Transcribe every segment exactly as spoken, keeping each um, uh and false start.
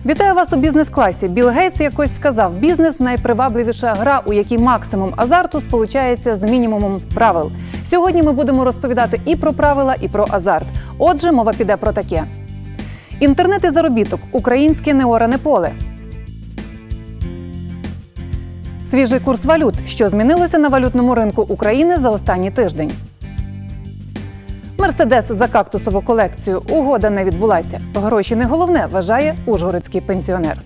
Вітаю вас у бізнес-класі. Білл Гейтс якось сказав, бізнес – найпривабливіша гра, у якій максимум азарту сполучається з мінімумом правил. Сьогодні ми будемо розповідати і про правила, і про азарт. Отже, мова піде про таке. Інтернет і заробіток – українське неоране поле. Свіжий курс валют. Що змінилося на валютному ринку України за останній тиждень? Мерседес за кактусову колекцію. Угода не відбулася. Гроші не головне, вважає ужгородський пенсіонер.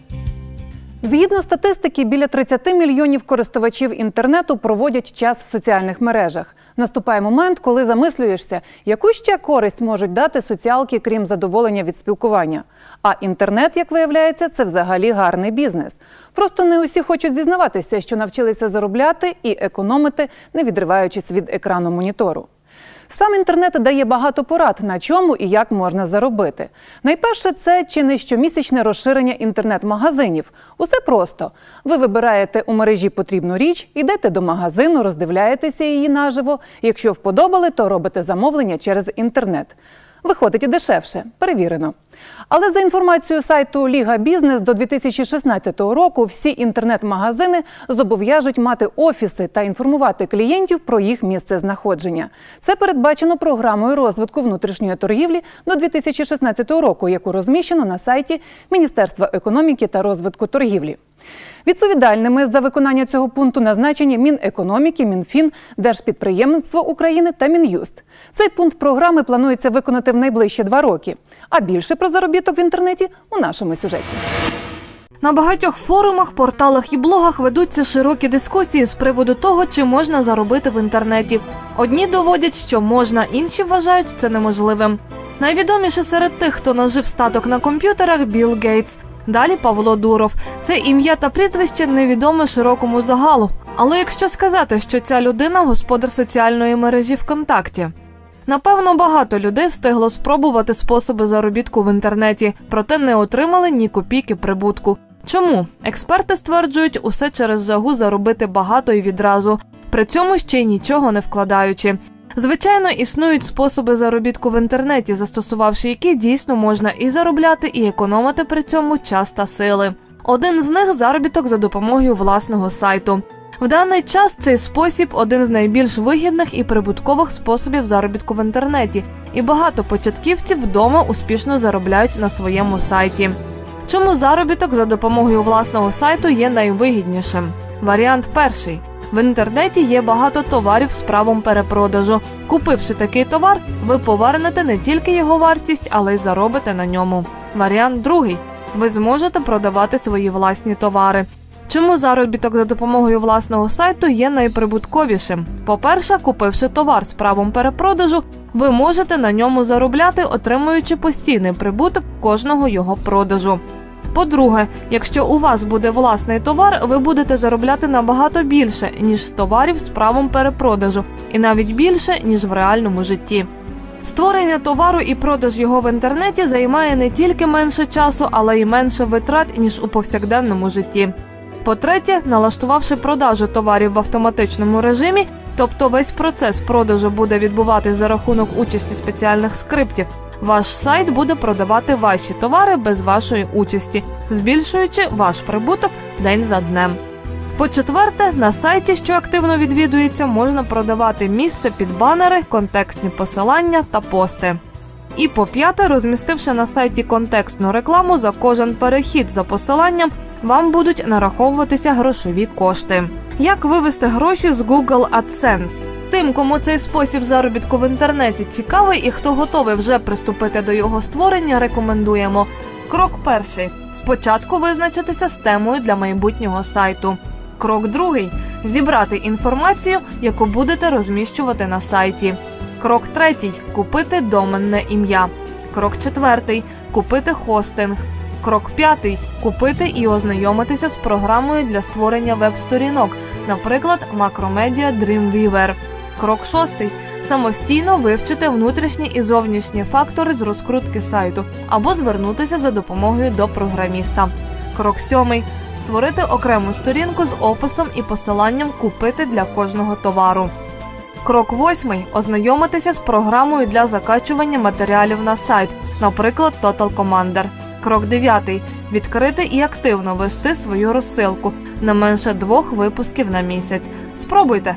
Згідно статистики, біля тридцяти мільйонів користувачів інтернету проводять час в соціальних мережах. Наступає момент, коли замислюєшся, яку ще користь можуть дати соціалки, крім задоволення від спілкування. А інтернет, як виявляється, це взагалі гарний бізнес. Просто не усі хочуть зізнаватися, що навчилися заробляти і економити, не відриваючись від екрану монітору. Сам інтернет дає багато порад, на чому і як можна заробити. Найперше, це чи не щомісячне розширення інтернет-магазинів. Усе просто. Ви вибираєте у мережі потрібну річ, йдете до магазину, роздивляєтеся її наживо. Якщо вподобали, то робите замовлення через інтернет. Виходить і дешевше. Перевірено. Але за інформацією сайту Ліга Бізнес, до дві тисячі шістнадцятого року всі інтернет-магазини зобов'яжуть мати офіси та інформувати клієнтів про їх місцезнаходження. Це передбачено програмою розвитку внутрішньої торгівлі до дві тисячі шістнадцятого року, яку розміщено на сайті Міністерства економіки та розвитку торгівлі. Відповідальними за виконання цього пункту назначені Мінекономіки, Мінфін, Держпідприємництво України та Мін'юст. Цей пункт програми планується виконати в найближчі два роки. А більше про заробіток в інтернеті у нашому сюжеті. На багатьох форумах, порталах і блогах ведуться широкі дискусії з приводу того, чи можна заробити в інтернеті. Одні доводять, що можна, інші вважають це неможливим. Найвідоміше серед тих, хто нажив статок на комп'ютерах – Білл Гейтс. Далі Павло Дуров. Це ім'я та прізвище невідоме широкому загалу. Але якщо сказати, що ця людина – господар соціальної мережі ВКонтакті. Напевно, багато людей встигло спробувати способи заробітку в інтернеті, проте не отримали ні копійки прибутку. Чому? Експерти стверджують, усе через жагу заробити багато і відразу, при цьому ще й нічого не вкладаючи. Звичайно, існують способи заробітку в інтернеті, застосувавши які дійсно можна і заробляти, і економити при цьому час та сили. Один з них – заробіток за допомогою власного сайту. В даний час цей спосіб – один з найбільш вигідних і прибуткових способів заробітку в інтернеті. І багато початківців вдома успішно заробляють на своєму сайті. Чому заробіток за допомогою власного сайту є найвигіднішим? Варіант перший. В інтернеті є багато товарів з правом перепродажу. Купивши такий товар, ви повернете не тільки його вартість, але й заробите на ньому. Варіант другий. Ви зможете продавати свої власні товари. Чому заробіток за допомогою власного сайту є найприбутковішим? По-перше, купивши товар з правом перепродажу, ви можете на ньому заробляти, отримуючи постійний прибуток кожного його продажу. По-друге, якщо у вас буде власний товар, ви будете заробляти набагато більше, ніж з товарів з правом перепродажу, і навіть більше, ніж в реальному житті. Створення товару і продаж його в інтернеті займає не тільки менше часу, але й менше витрат, ніж у повсякденному житті. По-третє, налаштувавши продажу товарів в автоматичному режимі, тобто весь процес продажу буде відбуватись за рахунок участі спеціальних скриптів, ваш сайт буде продавати ваші товари без вашої участі, збільшуючи ваш прибуток день за днем. По-четверте, на сайті, що активно відвідується, можна продавати місце під банери, контекстні посилання та пости. І по-п'яте, розмістивши на сайті контекстну рекламу, за кожен перехід за посиланням вам будуть нараховуватися грошові кошти. Як вивести гроші з Google AdSense? Тим, кому цей спосіб заробітку в інтернеті цікавий і хто готовий вже приступити до його створення, рекомендуємо. Крок перший. Спочатку визначитися з темою для майбутнього сайту. Крок другий. Зібрати інформацію, яку будете розміщувати на сайті. Крок третій. Купити доменне ім'я. Крок четвертий. Купити хостинг. Крок п'ятий. Купити і ознайомитися з програмою для створення веб-сторінок, наприклад, Macromedia Dreamweaver. Крок шостий. Самостійно вивчити внутрішні і зовнішні фактори з розкрутки сайту або звернутися за допомогою до програміста. Крок сьомий. Створити окрему сторінку з описом і посиланням «Купити» для кожного товару. Крок восьмий. Ознайомитися з програмою для закачування матеріалів на сайт, наприклад, Total Commander. Крок дев'ятий. Відкрити і активно вести свою розсилку. Не менше двох випусків на місяць. Спробуйте!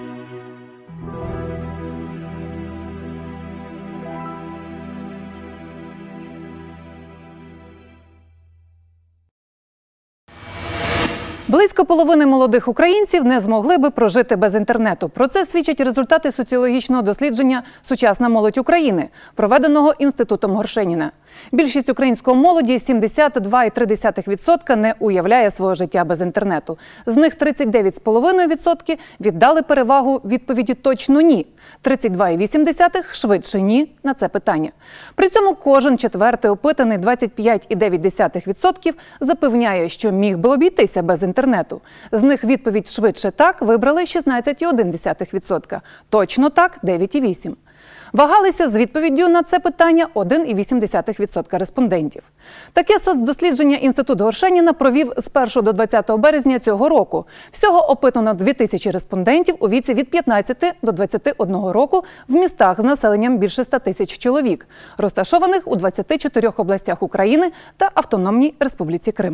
Близько половини молодих українців не змогли би прожити без інтернету. Про це свідчать результати соціологічного дослідження «Сучасна молодь України», проведеного Інститутом Горшеніна. Більшість української молоді, сімдесят два цілих три десятих відсотка, не уявляє свого життя без інтернету. З них тридцять дев'ять цілих п'ять десятих відсотка віддали перевагу відповіді «точно ні», тридцять два цілих вісім десятих відсотка швидше ні на це питання. При цьому кожен четвертий опитаний, двадцять п'ять цілих дев'ять десятих відсотка, запевняє, що міг би обійтися без інтернету. З них відповідь «швидше так» вибрали шістнадцять цілих один десятих відсотка, «точно так» – дев'ять цілих вісім десятих відсотка. Вагалися з відповіддю на це питання один цілих вісім десятих відсотка респондентів. Таке соцдослідження Інститут Горшеніна провів з першого до двадцятого березня цього року. Всього опитано дві тисячі респондентів у віці від п'ятнадцяти до двадцяти одного року в містах з населенням більше ста тисяч чоловік, розташованих у двадцяти чотирьох областях України та Автономній Республіці Крим.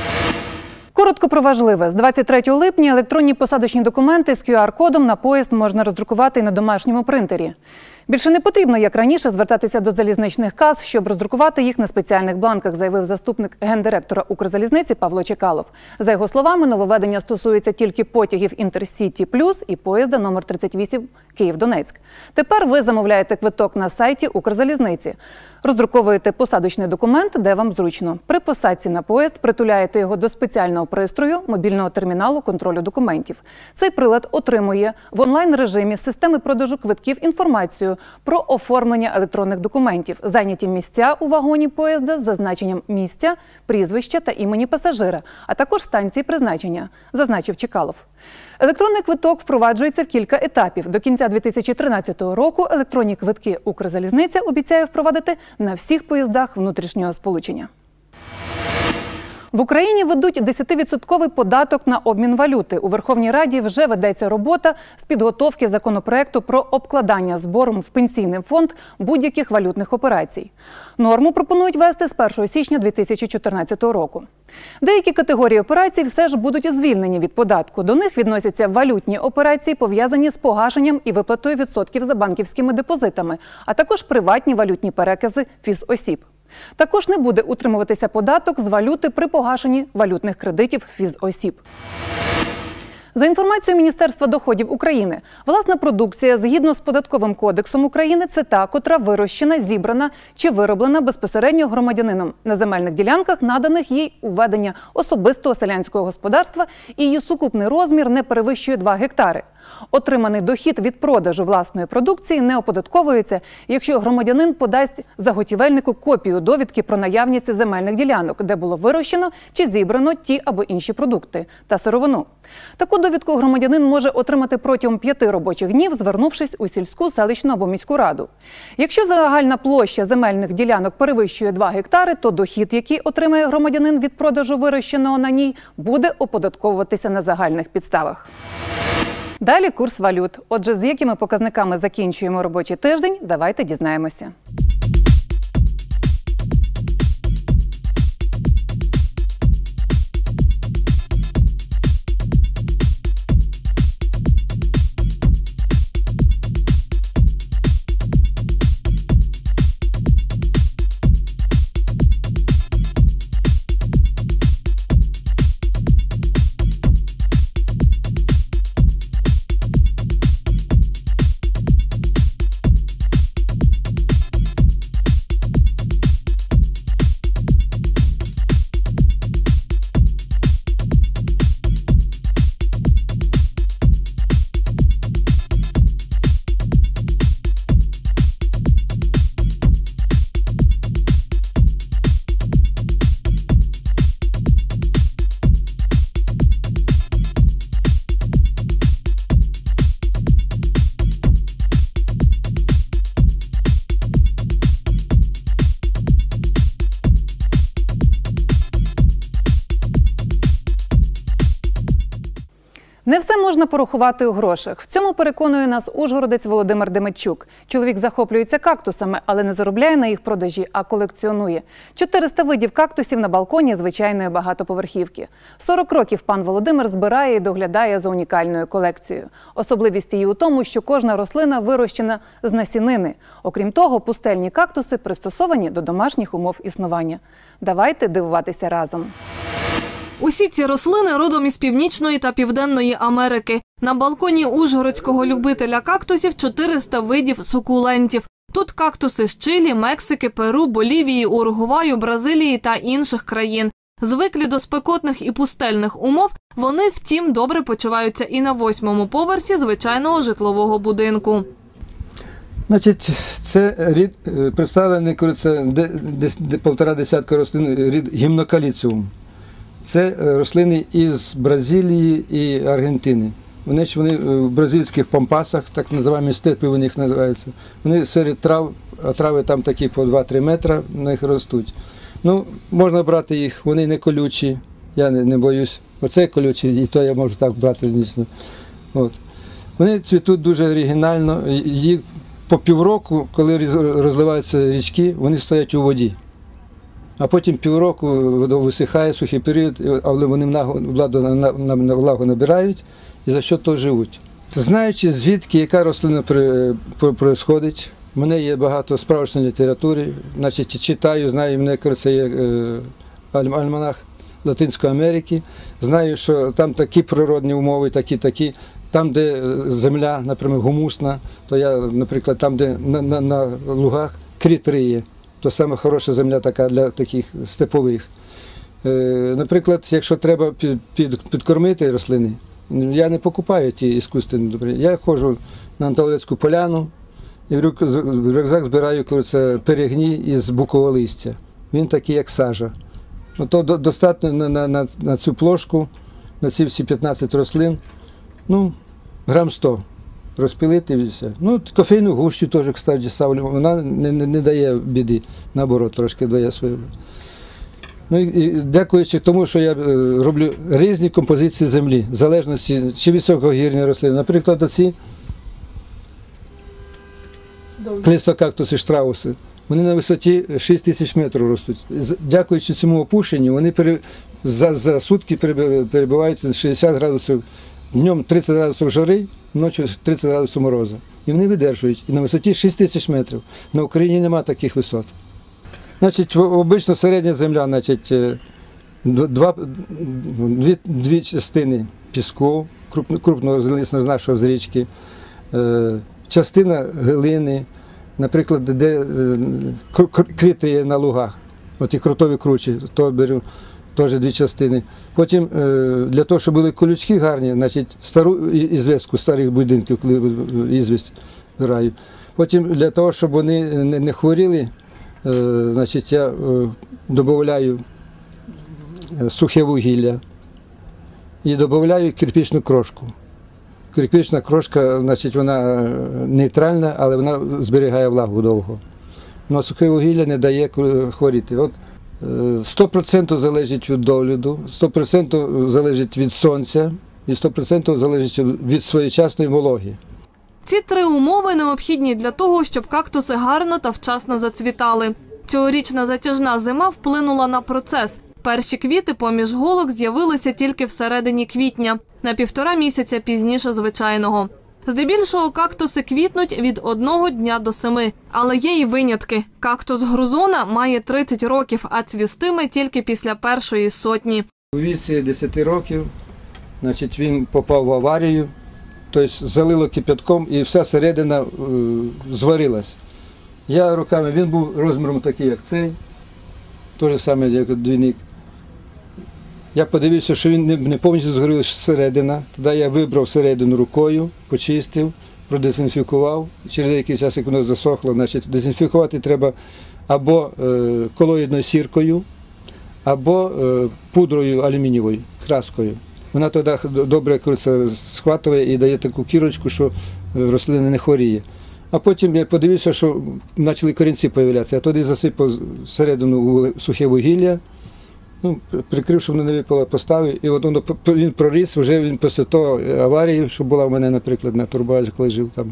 Коротко про важливе. З двадцять третього липня електронні посадочні документи з кю ар-кодом на поїзд можна роздрукувати і на домашньому принтері. Більше не потрібно, як раніше, звертатися до залізничних кас, щоб роздрукувати їх на спеціальних бланках, заявив заступник гендиректора Укрзалізниці Павло Чекалов. За його словами, нововведення стосується тільки потягів Інтерсіті Плюс і поїзда номер тридцять вісім Київ-Донецьк. Тепер ви замовляєте квиток на сайті Укрзалізниці. Роздруковуєте посадочний документ, де вам зручно. При посадці на поїзд притуляєте його до спеціального пристрою мобільного терміналу контролю документів. Цей прилад отримує в онлайн-режимі з системи продажу квитків інформацію про оформлення електронних документів, зайняті місця у вагоні поїзда з зазначенням місця, прізвища та імені пасажира, а також станції призначення, зазначив Чекалов. Електронний квиток впроваджується в кілька етапів. До кінця дві тисячі тринадцятого року електронні квитки Укрзалізниця обіцяє впровадити на всіх поїздах внутрішнього сполучення. В Україні ведуть десятивідсотковий податок на обмін валюти. У Верховній Раді вже ведеться робота з підготовки законопроекту про обкладання збором в пенсійний фонд будь-яких валютних операцій. Норму пропонують ввести з першого січня дві тисячі чотирнадцятого року. Деякі категорії операцій все ж будуть звільнені від податку. До них відносяться валютні операції, пов'язані з погашенням і виплатою відсотків за банківськими депозитами, а також приватні валютні перекази фізосіб. Також не буде утримуватися податок з валюти при погашенні валютних кредитів фізосіб. За інформацією Міністерства доходів України, власна продукція згідно з Податковим кодексом України – це та, котра вирощена, зібрана чи вироблена безпосередньо громадянином на земельних ділянках, наданих їй у ведення особистого селянського господарства, і її сукупний розмір не перевищує два гектари. Отриманий дохід від продажу власної продукції не оподатковується, якщо громадянин подасть заготівельнику копію довідки про наявність земельних ділянок, де було вирощено чи зібрано ті або інші продукти та сировину. Таку довідку громадянин може отримати протягом п'яти робочих днів, звернувшись у сільську, селищну або міську раду. Якщо загальна площа земельних ділянок перевищує два гектари, то дохід, який отримає громадянин від продажу вирощеного на ній, буде оподатковуватися на загальних підставах. Далі курс валют. Отже, з якими показниками закінчуємо робочий тиждень, давайте дізнаємося. Не все можна порахувати у грошах. В цьому переконує нас ужгородець Володимир Демидчук. Чоловік захоплюється кактусами, але не заробляє на їх продажі, а колекціонує. чотириста видів кактусів на балконі звичайної багатоповерхівки. сорок років пан Володимир збирає і доглядає за унікальною колекцією. Особливість її у тому, що кожна рослина вирощена з насінини. Окрім того, пустельні кактуси пристосовані до домашніх умов існування. Давайте дивуватися разом. Усі ці рослини родом із Північної та Південної Америки. На балконі ужгородського любителя кактусів чотириста видів сукулентів. Тут кактуси з Чилі, Мексики, Перу, Болівії, Уругваю, Бразилії та інших країн. Звиклі до спекотних і пустельних умов, вони, втім, добре почуваються і на восьмому поверсі звичайного житлового будинку. Значить, це рід представлений, це десь півтора десятка рослин, рід гімнокаліціум. Це рослини із Бразилії і Аргентини. Вони ж вони в бразильських пампасах, так називаємо степи у них називаються. Вони серед трав, а трави там такі по два-три метри, на них ростуть. Ну, можна брати їх, вони не колючі, я не, не боюсь. Оце колючі, і то я можу так брати. От. Вони цвітуть дуже оригінально. Їх по півроку, коли розливаються річки, вони стоять у воді. А потім півроку висихає сухий період, але вони влагу набирають і за що то живуть. Знаючи, звідки, яка рослина происходить, в мене є багато справочної літератури, значить, читаю, знаю, в мене це є альманах Латинської Америки, знаю, що там такі природні умови, такі-такі, там, де земля, наприклад, гумусна, то я, наприклад, там, де на, на, на лугах кріт риє. То саме хороша земля така для таких степових. Е, наприклад, якщо треба під, під, підкормити рослини, я не покупаю ті іскусственні добрі. Я ходжу на Анталовецьку поляну і в рюкзак збираю це, перегній із букового листя. Він такий, як сажа. Ну, то до, достатньо на, на, на, на цю плошку, на ці всі п'ятнадцять рослин, ну, грам сто. Розпилити і все. Ну, кофейну гущу теж, кстати, ставлю, вона не, не, не дає біди, наоборот, трошки дає свою. Ну, і, і дякуючи тому, що я е, роблю різні композиції землі, в залежності, чи високогірні рослини. Наприклад, оці клистокактуси, штрауси, вони на висоті шість тисяч метрів ростуть. Дякуючи цьому опушенню, вони пере, за, за сутки перебувають шістдесят градусів, днем тридцять градусів жари, ночі тридцять градусів морозу. І вони видержують. І на висоті шість тисяч метрів. На Україні немає таких висот. Значить, обично середня земля, значить, два, дві, дві частини піску, крупного злісно-нашого з річки, частина глини, наприклад, де кріти є на лугах, оті крутові кручі, то беру. Теж дві частини. Потім, для того, щоб були колючки гарні, значить, стару ізвістку старих будинків, коли ізвість граю. Потім, для того, щоб вони не хворіли, значить, я додаю сухе вугілля і додаю кирпичну крошку. Кирпична крошка, значить, вона нейтральна, але вона зберігає влагу довго. Але сухе вугілля не дає хворіти. От сто відсотків залежить від догляду, сто відсотків залежить від сонця і сто відсотків залежить від своєчасної вологи. Ці три умови необхідні для того, щоб кактуси гарно та вчасно зацвітали. Цьогорічна затяжна зима вплинула на процес. Перші квіти поміж голок з'явилися тільки всередині квітня, на півтора місяця пізніше звичайного. Здебільшого кактуси квітнуть від одного дня до семи. Але є і винятки. Кактус грузона має тридцять років, а цвістиме тільки після першої сотні. У віці десяти років, значить, він попав в аварію, тобто залило кипятком і вся середина е, зварилась. Я руками, він був розміром такий, як цей, той самий, як двійник. Я подивився, що він не повністю згорілася середина. Тоді я вибрав середину рукою, почистив, продезінфікував. Через деякий час, як воно засохло, значить, дезінфікувати треба або е, колоїдною сіркою, або е, пудрою алюмінієвою, краскою. Вона тоді добре схватує і дає таку кірочку, що рослина не хворіє. А потім я подивився, що почали корінці з'являтися. Я тоді засипав всередину сухе вугілля Ну, прикрив, щоб воно не випало, поставив, і от воно, він проріс, вже він після того аварії, що була в мене, наприклад, на турбазі, коли жив там,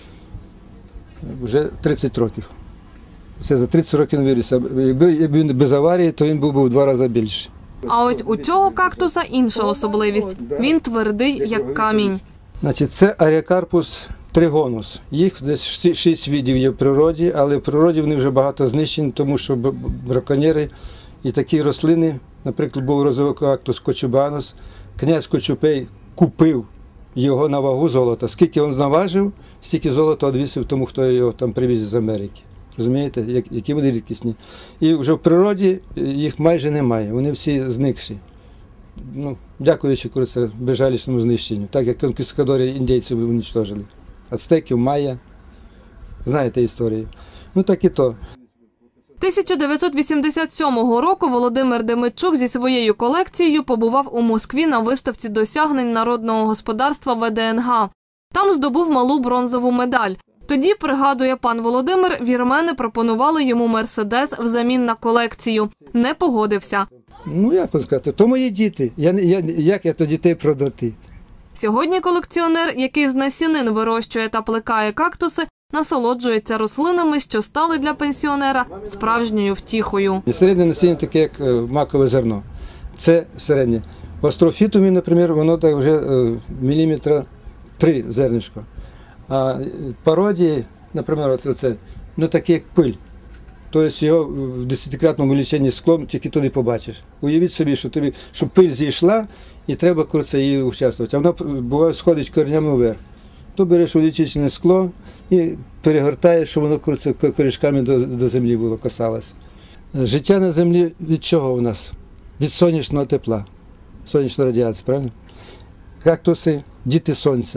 вже тридцять років. Це за тридцять років він виріс. Якби, якби він без аварії, то він був би в два рази більше. А ось у цього кактуса інша особливість. Він твердий, як камінь. Значить, це Аріакарпус тригонус. Їх десь шість видів є в природі, але в природі вони вже багато знищені, тому що браконьєри і такі рослини, наприклад, був розовий кактус Кочубанус, князь Кочубей купив його на вагу золота. Скільки він наважив, стільки золота відвісив тому, хто його там привіз з Америки. Розумієте, які вони рідкісні. І вже в природі їх майже немає, вони всі зникші. Ну, дякуючи це безжалісному знищенню, так як конкістадори індійців уничтожили. Ацтеків, майя, знаєте історію. Ну так і то. тисяча дев'ятсот вісімдесят сьомого року Володимир Демидчук зі своєю колекцією побував у Москві на виставці досягнень народного господарства В Д Н Г. Там здобув малу бронзову медаль. Тоді, пригадує пан Володимир, вірмени пропонували йому «Мерседес» взамін на колекцію. Не погодився. Ну, як вам сказати, то мої діти. Я, я, як я то дітей продати? Сьогодні колекціонер, який з насінин вирощує та плекає кактуси, насолоджується рослинами, що стали для пенсіонера справжньою втіхою. Середнє насіння таке, як макове зерно. Це середнє. В астрофітумі, наприклад, воно так вже міліметра три зернишко. А пародії, наприклад, оце, ну таке як пиль. Тобто його в десятикратному ліченні склом тільки туди побачиш. Уявіть собі, що тобі, щоб пиль зійшла і треба коротше, її участвувати. А вона буває сходить корнями вверх. То береш увеличительне скло і перегортаєш, щоб воно коротше, корішками до, до землі було, касалось. Життя на землі від чого у нас? Від сонячного тепла, сонячної радіації, правильно? Кактуси – діти сонця.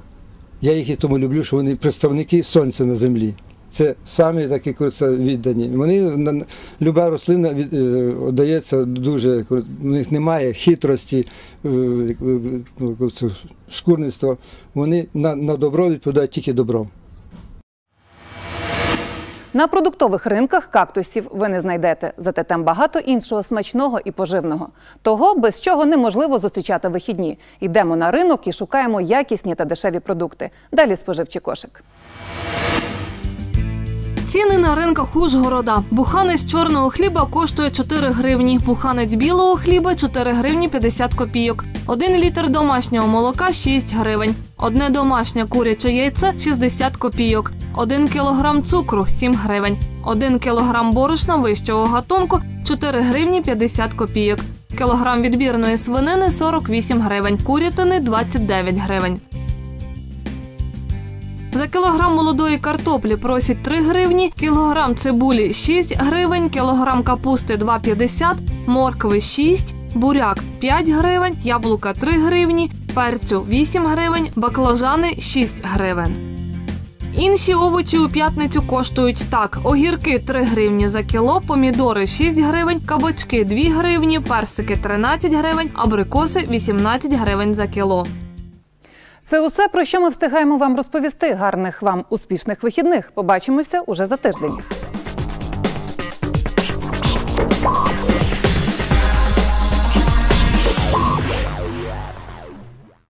Я їх і тому люблю, що вони представники сонця на землі. Це самі такі віддані. Вони, люба рослина віддається дуже, у них немає хитрості, шкурництва. Вони на, на добро відповідають тільки добром. На продуктових ринках кактусів ви не знайдете, зате там багато іншого смачного і поживного. Того, без чого неможливо зустрічати вихідні. Йдемо на ринок і шукаємо якісні та дешеві продукти. Далі споживчий кошик. Ціни на ринках Ужгорода. Буханець чорного хліба коштує чотири гривні, буханець білого хліба – чотири гривні п'ятдесят копійок. Один літр домашнього молока – шість гривень. Одне домашнє куряче яйце – шістдесят копійок. Один кілограм цукру – сім гривень. Один кілограм борошна вищого гатунку – чотири гривні п'ятдесят копійок. Кілограм відбірної свинини – сорок вісім гривень, курятини – двадцять дев'ять гривень. За кілограм молодої картоплі просять три гривні, кілограм цибулі – шість гривень, кілограм капусти – два п'ятдесят, моркви – шість, буряк – п'ять гривень, яблука – три гривні, перцю – вісім гривень, баклажани – шість гривень. Інші овочі у п'ятницю коштують так. Огірки – три гривні за кіло, помідори – шість гривень, кабачки – дві гривні, персики – тринадцять гривень, абрикоси – вісімнадцять гривень за кіло. Це усе, про що ми встигаємо вам розповісти. Гарних вам успішних вихідних. Побачимося уже за тиждень.